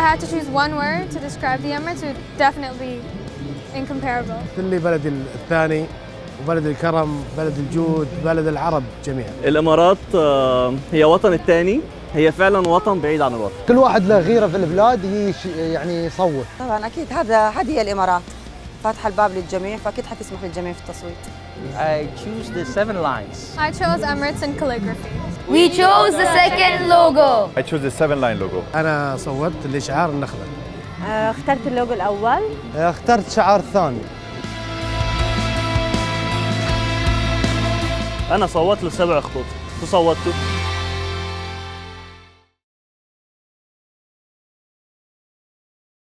had to choose one word to describe the Emirates, it would definitely be incomparable. اللي بلدي الثاني وبلد الكرم، بلد الجود، بلد العرب جميعا. الإمارات هي وطن الثاني، هي فعلا وطن بعيد عن الوطن. كل واحد له غيرة في البلاد يعني يصوت. طبعا أكيد هذه هي الإمارات، فاتحة الباب للجميع، فأكيد حتسمح للجميع في التصويت. I choose the 7 lines. I chose Emirates in calligraphy. We chose the second logo. I chose the 7-line logo. أنا صوتت لشعار النخلة. اخترت اللوجو الأول. اخترت شعار الثاني. أنا صوتت ل7 خطوط، صوتوا؟